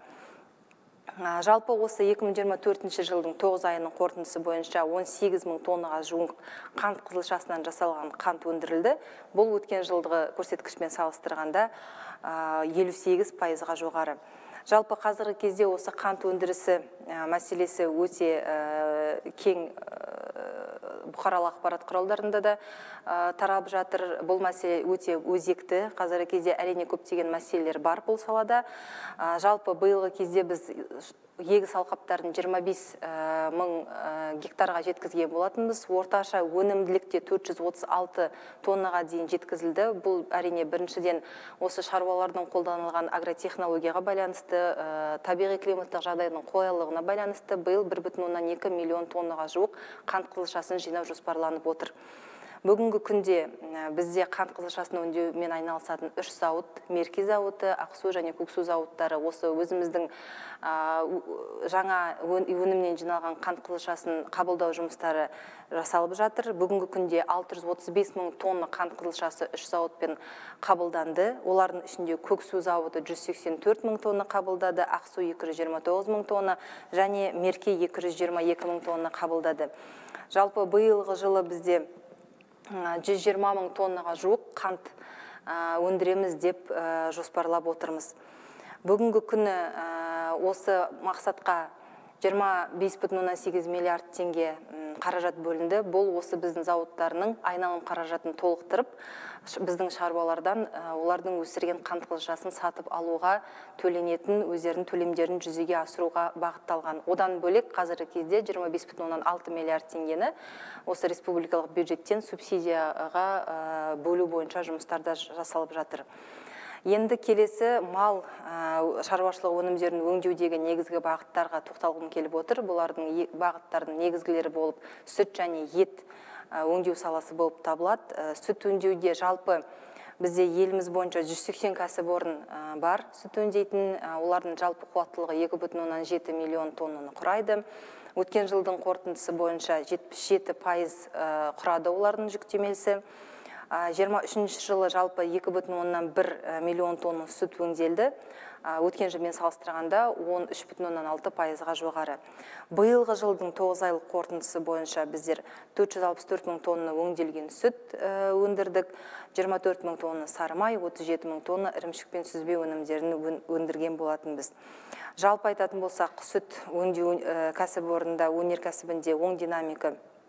Жалпы осы екі мың жиырма төртінші жылдың тоғыз айының қорытындысы бойынша он сегіз мың тоннаға жуық қант қызылшасынан жасалған қант өндірілді. Бұл өткен жылғы көрсеткішпен салыстырғанда елу сегіз пайызға жоғары. Жалпы қазіргі кезде осы қант өндірісі мәселесі өте кең бұқаралық ақпарат құралдарында да тарап жатыр. Бұл мәселе өте өзекті. Қазіргі кезде әрине көптеген мәселелер бар бұл салада. Жалпы биылғы кезде біз егіс алқаптарын жиырма бес мың гектарға жеткізген болатынбыз. Орташа өнімділікте төрт жүз отыз алты тоннаға дейін жеткізілді. Бұл әрине біріншіден осы шаруалардың қолданылған агротехнологияға байланысты, табиғи климаттық жағдайдың қолайлылығына байланысты биыл бір бүтін оннан екі миллион тоннаға жуық қант қызылшасын жинау жоспарланып отыр. Бүгінгі күнде бізде қант қызылшасын өңдеумен айналысатын үш зауыт, Мерке зауыты, Ақсу және Көксу зауыттары осы өзіміздің жаңа өнімнен жиналған қант қызылшасын қабылдау жұмыстары жасалып жатыр. Бүгінгі күнде алты жүз отыз бес мың тонна қант қызылшасы үш зауытпен қабылданды. Олардың ішінде Көксу зауыты жүз сексен төрт мың тонна қабылдады, Ақсу екі жүз жиырма тоғыз мың тонна және Мерке екі жүз жиырма екі мың тонна қабылдады. Жалпы биылғы жылы бізде жүз жиырма мың тоннаға жуық қант өндіреміз деп жоспарлап отырмыз. Бүгінгі күні осы мақсатқа жиырма бес бүтін оннан сегіз миллиард теңге қаражат бөлінді. Бұл осы біздің зауыттарының айналым қаражатын толықтырып, біздің шаруалардан олардың өсірген қант қызылшасын сатып алуға төленетін өздерінің төлемдерін жүзеге асыруға бағытталған. Одан бөлек қазіргі кезде жиырма бес бүтін оннан алты миллиард теңгені осы республикалық бюджеттен субсидияға бөлу бойынша жұмыстарда жасалып жатыр. Енді келесі мал шаруашылық өнімдерін өңдеудегі негізгі бағыттарға тоқталғым келіп отыр. Бұлардың бағыттардың негізгілері болып сүт және ет өңдеу саласы болып табылады. Сүт өңдеуде жалпы бізде еліміз бойынша жүз сексен кәсіпорын бар сүт өңдейтін. Олардың жалпы қуаттылығы екі бүтін оннан жеті миллион тоннаны құрайды. Өткен жылдың қорытындысы бойынша жетпіс жеті пайыз құрады олардың жүктемесі. жиырма үшінші жылы жалпы екі бүтін оннан бір миллион тонна сүт өңделді. Өткен жылмен салыстырғанда он үш бүтін оннан алты пайызға жоғары. Биылғы жылдың тоғыз айлық қорытындысы бойынша біздер төрт жүз алпыс төрт мың тонна өңделген сүт өндірдік, жиырма төрт мың тонна сары май, отыз жеті мың тонна ірімшік пен сүзбе өнімдерін өндірген болатынбыз. Жалпы айтатын болсақ, сүт өңдеу кәсіпорында, өнеркәсібінде оң динамика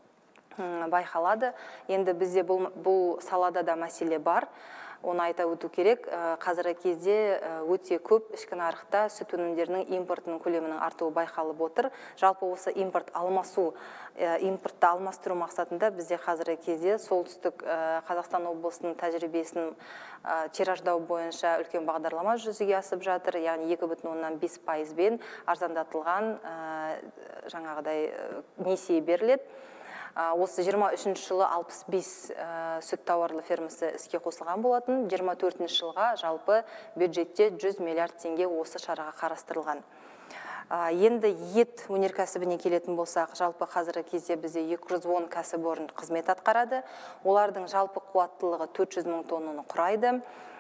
байқалады. Енді бізде бұл, бұл салада да мәселе бар. Оны айта өту керек. Қазіргі кезде өте көп ішкі нарықта сүт өнімдерінің импортының көлемінің артуы байқалып отыр. Жалпы осы импорт алмасу, импортты алмастыру мақсатында бізде қазіргі кезде солтүстік Қазақстан облысының тәжірибесін тираждау бойынша үлкен бағдарлама жүзеге асып жатыр. Яғни екі бүтін оннан бес пайызбен арзандатылған жаңағыдай несие беріледі. Осы жиырма үшінші жылы алпыс бес сүт тауарлы фермасы іске қосылған болатын. жиырма төртінші жылға жалпы бюджетте жүз миллиард теңге осы шараға қарастырылған. Енді ет өнеркәсібіне келетін болсақ, жалпы қазіргі кезде бізде екі жүз он кәсіпорын қызмет атқарады. Олардың жалпы қуаттылығы төрт жүз мың тоннаны құрайды.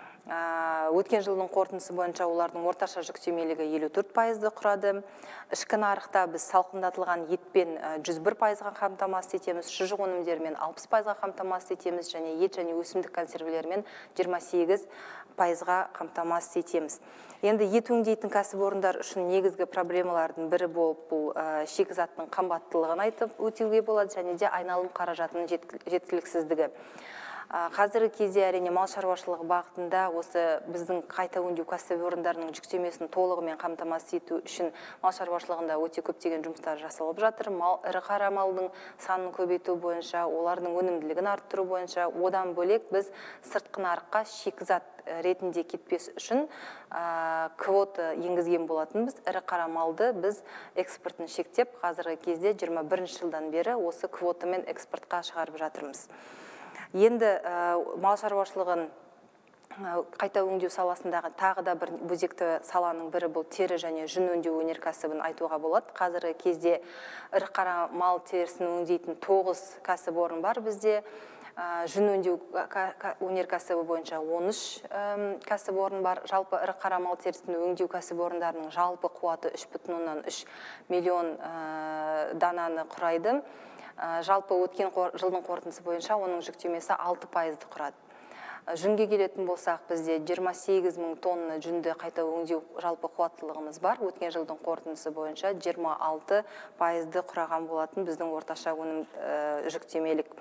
Өткен жылдың қорытындысы бойынша олардың орташа жүктемелігі елу төрт пайызды құрады. Ішкі нарықта біз салқындатылған етпен жүз бір пайызға қамтамасыз етеміз, шұжық өнімдерімен алпыс пайызға қамтамасыз етеміз, және ет және өсімдік консервілерімен жиырма сегіз пайызға қамтамасыз етеміз. Енді ет өңдейтін кәсіпорындар үшін негізгі проблемалардың бірі болып бұл шикізаттың қымбаттылығын айтып өтеуге болады, және де айналым қаражатының жеткіліксіздігі. Қазіргі кезде әрине мал шаруашылығы бағытында осы біздің қайта өңдеу кәсіпорындарының жүктемесін толығымен қамтамасыз ету үшін мал шаруашылығында өте көптеген жұмыстар жасалып жатыр. Мал, ірі қара малдың санын көбейту бойынша, олардың өнімділігін арттыру бойынша, одан бөлек біз сыртқы нарыққа шикізат ретінде кетпес үшін квота енгізген болатынбыз. Ірі қара малды біз экспортын шектеп, қазіргі кезде жиырма бірінші жылдан бері осы квотамен экспортқа шығарып жатырмыз. Енді мал шаруашылығын қайта өңдеу саласындағы тағы да бір өзекті саланың бірі бұл тері және жүн өңдеу өнеркәсібін айтуға болады. Қазіргі кезде ірі қара мал терісін өңдейтін тоғыз кәсіпорын бар бізде. Жүн өңдеу өнеркәсібі бойынша он үш кәсіпорын бар. Жалпы ірі қара мал терісін өңдеу кәсіпорындарының жалпы қуаты үш бүтін оннан үш миллион дананы құрайды. Жалпы өткен жылдың қорытындысы бойынша оның жүктемесі алты пайызды құрады. Жүнге келетін болсақ, бізде жиырма сегіз мың тонна жүнді қайта өңдеу жалпы қуаттылығымыз бар. Өткен жылдың қорытындысы бойынша жиырма алты пайызды құраған болатын біздің орташа өнім жүктемелік.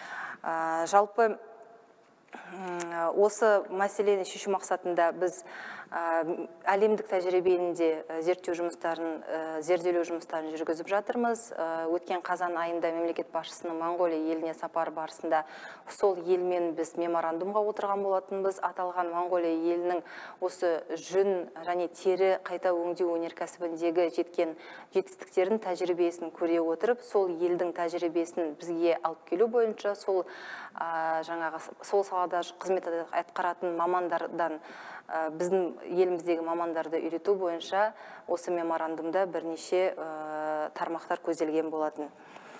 Жалпы осы мәселені шешу мақсатында біз әлемдік тәжірибені де зерттеу жұмыстарын, зерделеу жұмыстарын жүргізіп жатырмыз. Өткен қазан айында мемлекет басшысының Моңғолия еліне сапар барысында сол елмен біз меморандумға отырған болатынбыз. Аталған Моңғолия елінің осы жүн және тері қайта өңдеу өнеркәсібіндегі жеткен жетістіктерін, тәжірибесін көре отырып, сол елдің тәжірибесін бізге алып келу бойынша, сол жаңағы сол салада қызмет атқаратын мамандардан біздің еліміздегі мамандарды үйрету бойынша осы меморандумда бірнеше тармақтар көзделген болатын.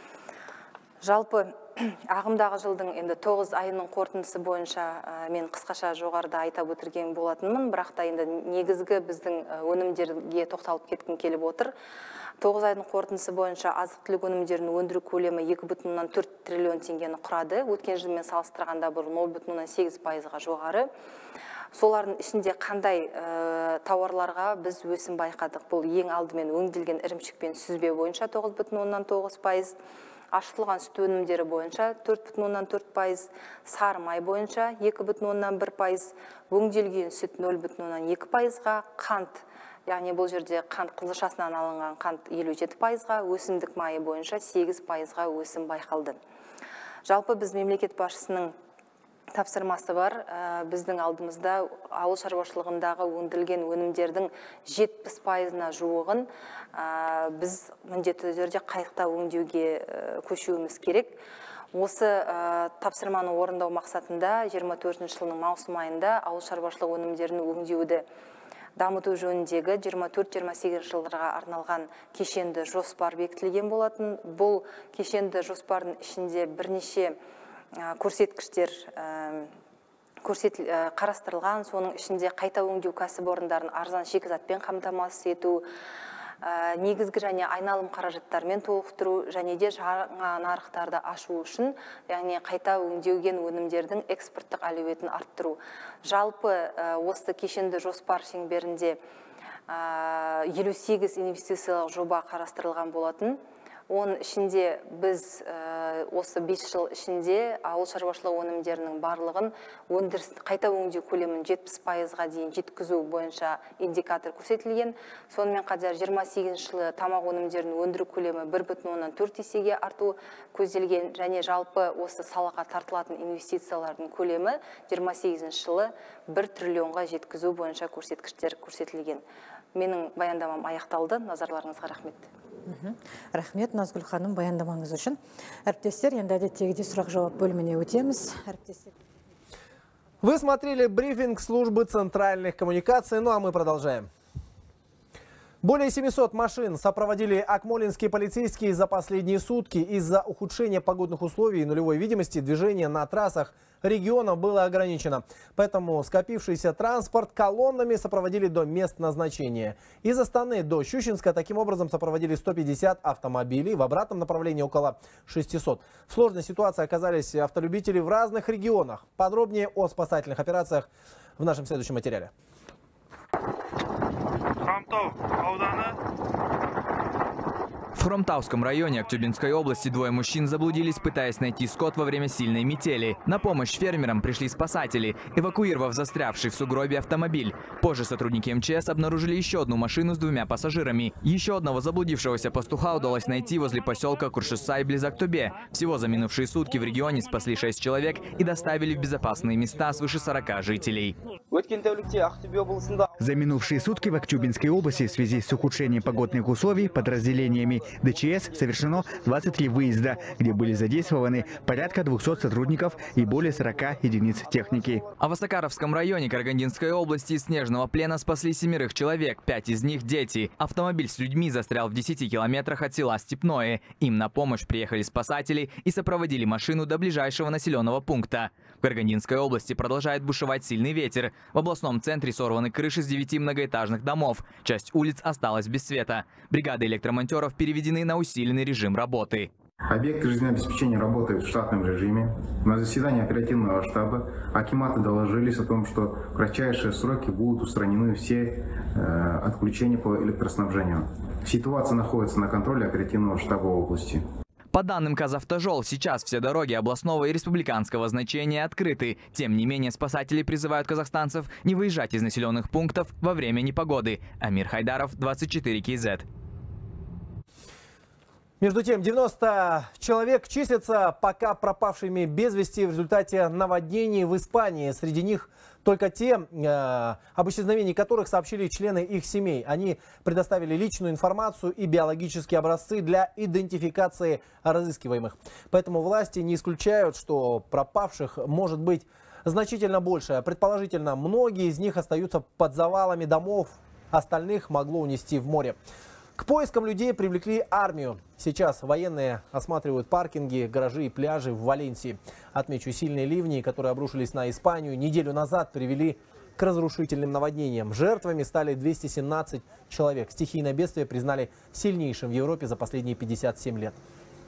Жалпы ағымдағы жылдың енді тоғыз айының қорытындысы бойынша мен қысқаша жоғарыда айтып өтірген болатынмын, бірақ та енді негізгі біздің өнімдерге тоқталып кеткім келіп отыр. тоғыз айдың қорытындысы бойынша азық-түлік өнімдерінің өндіру көлемі екі бүтін оннан төрт триллион теңгені құрады. Өткен жылмен салыстырғанда бұл нөл бүтін оннан сегіз пайызға жоғары. Солардың ішінде қандай тауарларға біз өсім байқадық? Бұл ең алдымен өңделген ірімшік пен сүзбе бойынша тоғыз бүтін оннан тоғыз пайыз, ашытылған сүт өнімдері бойынша төрт бүтін оннан төрт пайыз, сары май бойынша екі бүтін оннан бір пайыз, өңделген сүт нөл бүтін оннан екі пайызға, қант, яғни бұл жерде қант қызылшасынан алынған қант елу жеті пайызға, өсімдік майы бойынша сегіз пайызға өсім байқалды. Жалпы біз мемлекет басшысының тапсырмасы бар. Біздің алдымызда ауыл шаруашылығындағы өндірілген өнімдердің жетпіс пайызына жуығын біз міндетті түрде қайта өңдеуге көшуіміз керек. Осы тапсырманы орындау мақсатында жиырма төртінші жылдың маусым айында ауыл шаруашылығы өнімдерін өңдеуді дамыту жөніндегі жиырма төрт жиырма сегізінші жылдарға арналған кешенді жоспар бекітілген болатын. Бұл кешенді жоспардың ішінде бірнеше көрсеткіштер қарастырылған. Соның ішінде қайта өңдеу кәсіпорындарын арзан шикізатпен қамтамасыз ету, негізгі және айналым қаражаттармен толықтыру, және де жаңа нарықтарды ашу үшін, яғни қайта өңдеуген өнімдердің экспорттық әлеуетін арттыру. Жалпы осы кешенді жоспар шеңберінде елу сегіз инвестициялық жоба қарастырылған болатын. Оның ішінде біз осы бес жыл ішінде ауыл шаруашылығы өнімдерінің барлығын өндіріс қайта өңдеу көлемін жетпіс пайызға дейін жеткізу бойынша индикатор көрсетілген. Сонымен қатар жиырма сегізінші жылы тамақ өнімдерін өндіру көлемі бір бүтін оннан төрт есеге арту көзделген, және жалпы осы салаға тартылатын инвестициялардың көлемі жиырма сегізінші жылы бір триллионға жеткізу бойынша көрсеткіштер көрсетілген. Менің баяндамам аяқталды. Назарларыңызға рахмет. Рахмет, Назгүл ханым, баяндамаңыз үшін. Әріптестер, енді әдеттегідей сұрақ-жауап бөліміне өтеміз. Әріптестер. Вы смотрели брифинг службы центральных коммуникаций, ну а мы продолжаем. Более семисот машин сопроводили акмолинские полицейские за последние сутки. Из-за ухудшения погодных условий и нулевой видимости движение на трассах региона было ограничено. Поэтому скопившийся транспорт колоннами сопроводили до мест назначения. Из Астаны до Щучинска таким образом сопроводили сто пятьдесят автомобилей, в обратном направлении около шестисот. В сложной ситуации оказались автолюбители в разных регионах. Подробнее о спасательных операциях в нашем следующем материале. В Хромтауском районе Актюбинской области двое мужчин заблудились, пытаясь найти скот во время сильной метели. На помощь фермерам пришли спасатели, эвакуировав застрявший в сугробе автомобиль. Позже сотрудники эм че эс обнаружили еще одну машину с двумя пассажирами. Еще одного заблудившегося пастуха удалось найти возле поселка Куршисай близ Актобе. Всего за минувшие сутки в регионе спасли шесть человек и доставили в безопасные места свыше сорока жителей. За минувшие сутки в Актюбинской области в связи с ухудшением погодных условий подразделениями дэ че эс совершено двадцать три выезда, где были задействованы порядка двухсот сотрудников и более сорока единиц техники. А в Осакаровском районе Карагандинской области из снежного плена спасли семерых человек, пять из них дети. Автомобиль с людьми застрял в десяти километрах от села Степное. Им на помощь приехали спасатели и сопроводили машину до ближайшего населенного пункта. В Карагандинской области продолжает бушевать сильный ветер. В областном центре сорваны крыши с девяти многоэтажных домов. Часть улиц осталась без света. Бригады электромонтеров переведены на усиленный режим работы. Объекты жизнеобеспечения работают в штатном режиме. На заседании оперативного штаба акиматы доложились о том, что в кратчайшие сроки будут устранены все э, отключения по электроснабжению. Ситуация находится на контроле оперативного штаба области. По данным Казавтожол, сейчас все дороги областного и республиканского значения открыты. Тем не менее, спасатели призывают казахстанцев не выезжать из населенных пунктов во время непогоды. Амир Хайдаров, двадцать четыре кей зет. Между тем, девяносто человек числятся пока пропавшими без вести в результате наводнений в Испании. Среди них только те, э, об исчезновении которых сообщили члены их семей. Они предоставили личную информацию и биологические образцы для идентификации разыскиваемых. Поэтому власти не исключают, что пропавших может быть значительно больше. Предположительно, многие из них остаются под завалами домов, остальных могло унести в море. К поискам людей привлекли армию. Сейчас военные осматривают паркинги, гаражи и пляжи в Валенсии. Отмечу, сильные ливни, которые обрушились на Испанию, неделю назад привели к разрушительным наводнениям. Жертвами стали двести семнадцать человек. Стихийное бедствие признали сильнейшим в Европе за последние пятьдесят семь лет.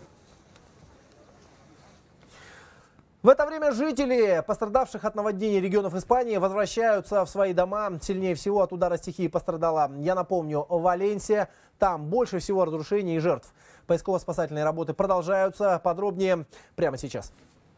В это время жители пострадавших от наводнений регионов Испании возвращаются в свои дома. Сильнее всего от удара стихии пострадала, я напомню, Валенсия. Там больше всего разрушений и жертв. Поисково-спасательные работы продолжаются. Подробнее прямо сейчас.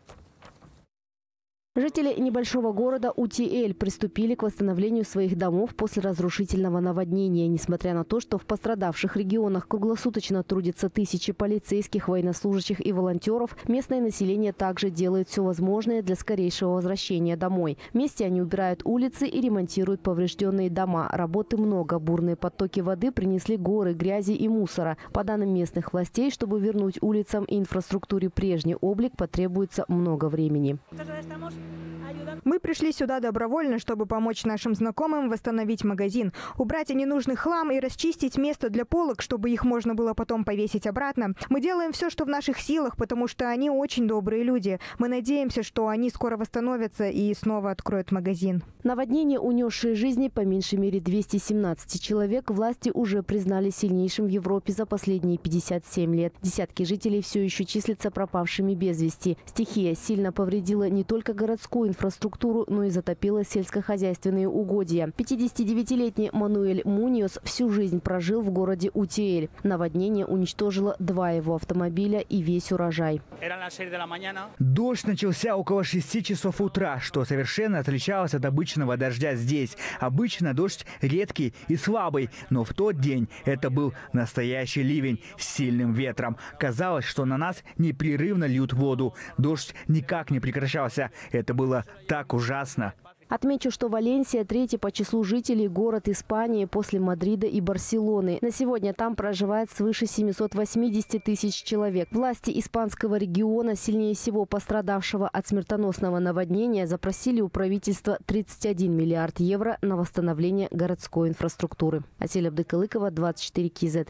Жители небольшого города Утиэль приступили к восстановлению своих домов после разрушительного наводнения. Несмотря на то, что в пострадавших регионах круглосуточно трудятся тысячи полицейских, военнослужащих и волонтеров, местное население также делает все возможное для скорейшего возвращения домой. Вместе они убирают улицы и ремонтируют поврежденные дома. Работы много. Бурные потоки воды принесли горы грязи и мусора. По данным местных властей, чтобы вернуть улицам и инфраструктуре прежний облик, потребуется много времени. Мы пришли сюда добровольно, чтобы помочь нашим знакомым восстановить магазин, убрать ненужный хлам и расчистить место для полок, чтобы их можно было потом повесить обратно. Мы делаем все, что в наших силах, потому что они очень добрые люди. Мы надеемся, что они скоро восстановятся и снова откроют магазин. Наводнение, унесшее жизни по меньшей мере двухсот семнадцати человек, власти уже признали сильнейшим в Европе за последние пятьдесят семь лет. Десятки жителей все еще числятся пропавшими без вести. Стихия сильно повредила не только городскую инфраструктуру, инфраструктуру, но и затопило сельскохозяйственные угодья. пятидесятидевятилетний Мануэль Муньос всю жизнь прожил в городе Утиэль. Наводнение уничтожило два его автомобиля и весь урожай. Дождь начался около шести часов утра, что совершенно отличалось от обычного дождя здесь. Обычно дождь редкий и слабый, но в тот день это был настоящий ливень с сильным ветром. Казалось, что на нас непрерывно льют воду. Дождь никак не прекращался. Это было так ужасно. Отмечу, что Валенсия – третий по числу жителей город Испании после Мадрида и Барселоны. На сегодня там проживает свыше семисот восьмидесяти тысяч человек. Власти испанского региона, сильнее всего пострадавшего от смертоносного наводнения, запросили у правительства тридцать один миллиард евро на восстановление городской инфраструктуры. Асель Абдыкалыкова, двадцать четыре кей зет.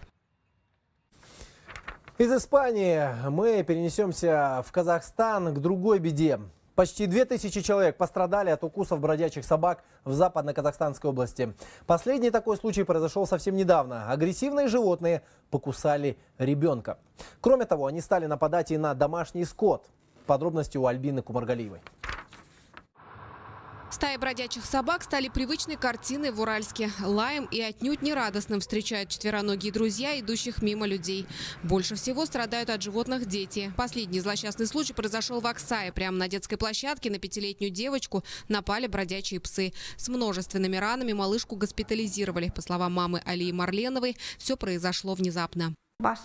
Из Испании мы перенесемся в Казахстан к другой беде. Почти две тысячи человек пострадали от укусов бродячих собак в Западно-Казахстанской области. Последний такой случай произошел совсем недавно. Агрессивные животные покусали ребенка. Кроме того, они стали нападать и на домашний скот. Подробности у Альбины Кумаргалиевой. Стаи бродячих собак стали привычной картиной в Уральске. Лаем и отнюдь нерадостным встречают четвероногие друзья, идущих мимо людей. Больше всего страдают от животных дети. Последний злосчастный случай произошел в Аксае. Прямо на детской площадке на пятилетнюю девочку напали бродячие псы. С множественными ранами малышку госпитализировали. По словам мамы Алии Марленовой, все произошло внезапно.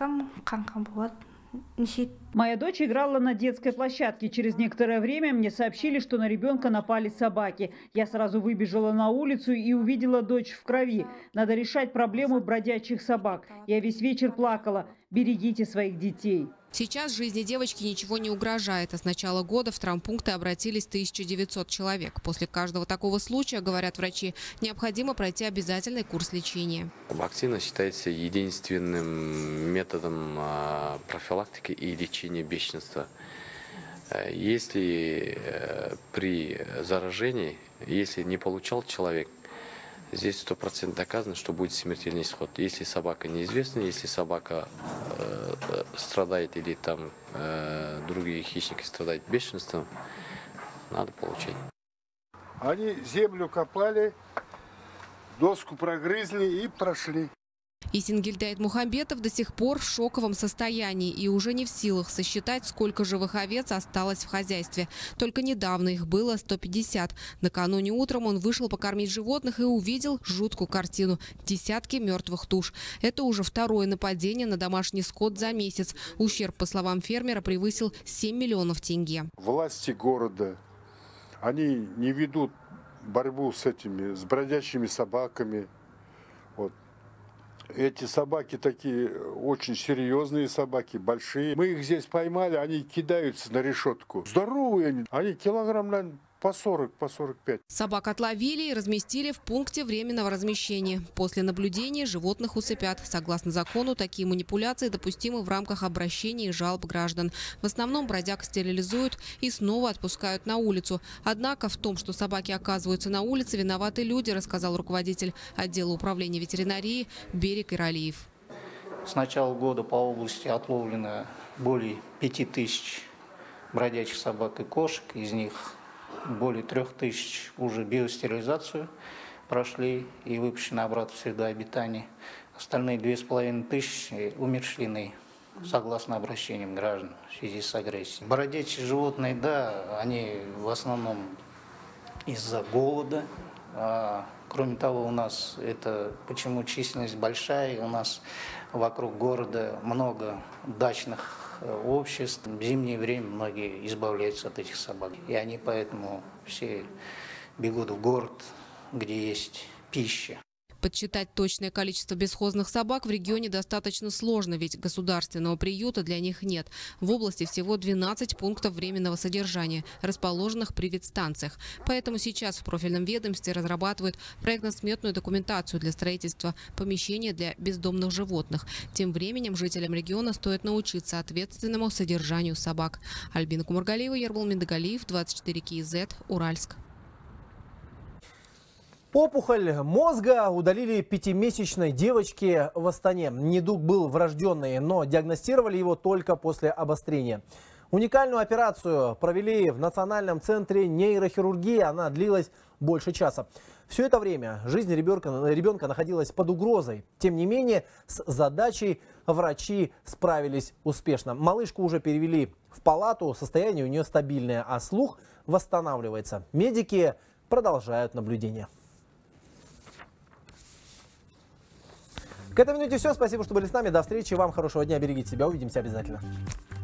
Моя дочь играла на детской площадке. Через некоторое время мне сообщили, что на ребенка напали собаки. Я сразу выбежала на улицу и увидела дочь в крови. Надо решать проблему бродячих собак. Я весь вечер плакала. Берегите своих детей. Сейчас жизни девочки ничего не угрожает. А с начала года в травмпункты обратились тысяча девятьсот человек. После каждого такого случая, говорят врачи, необходимо пройти обязательный курс лечения. Вакцина считается единственным методом профилактики и лечения бешенства. Если при заражении, если не получал человек, здесь сто процентов доказано, что будет смертельный исход. Если собака неизвестна, если собака э, страдает или там э, другие хищники страдают бешенством, надо получить. Они землю копали, доску прогрызли и прошли. Исенгельд Айтмухамбетов до сих пор в шоковом состоянии и уже не в силах сосчитать, сколько живых овец осталось в хозяйстве. Только недавно их было сто пятьдесят. Накануне утром он вышел покормить животных и увидел жуткую картину – десятки мертвых туш. Это уже второе нападение на домашний скот за месяц. Ущерб, по словам фермера, превысил семь миллионов тенге. Власти города, они не ведут борьбу с этими, с бродячими собаками. Вот. Эти собаки такие очень серьезные собаки, большие. Мы их здесь поймали, они кидаются на решетку. Здоровые они, они килограмм, наверное, по сорок, по сорок пять. Собак отловили и разместили в пункте временного размещения. После наблюдения животных усыпят. Согласно закону, такие манипуляции допустимы в рамках обращений и жалоб граждан. В основном бродяг стерилизуют и снова отпускают на улицу. Однако в том, что собаки оказываются на улице, виноваты люди, рассказал руководитель отдела управления ветеринарии Берик Иралиев. С начала года по области отловлено более пяти тысяч бродячих собак и кошек. Из них более трех тысяч уже биостерилизацию прошли и выпущены обратно в среду обитания. Остальные две с половиной тысячи умерщвлены согласно обращениям граждан в связи с агрессией. Бродячие животные, да, они в основном из-за голода. А, кроме того, у нас это почему численность большая, у нас вокруг города много дачных обществ. В зимнее время многие избавляются от этих собак. И они поэтому все бегут в город, где есть пища. Подсчитать точное количество бесхозных собак в регионе достаточно сложно, ведь государственного приюта для них нет. В области всего двенадцать пунктов временного содержания, расположенных при ветстанциях. Поэтому сейчас в профильном ведомстве разрабатывают проектно-сметную документацию для строительства помещения для бездомных животных. Тем временем жителям региона стоит научиться ответственному содержанию собак. Альбина Кумаргалиева, Ербол Миндагалиев, двадцать четыре кей зет, Уральск. Опухоль мозга удалили пятимесячной девочке в Астане. Недуг был врожденный, но диагностировали его только после обострения. Уникальную операцию провели в Национальном центре нейрохирургии. Она длилась больше часа. Все это время жизнь ребенка, ребенка находилась под угрозой. Тем не менее, с задачей врачи справились успешно. Малышку уже перевели в палату, состояние у нее стабильное, а слух восстанавливается. Медики продолжают наблюдение. К этой минуте все. Спасибо, что были с нами. До встречи. Вам хорошего дня. Берегите себя. Увидимся обязательно.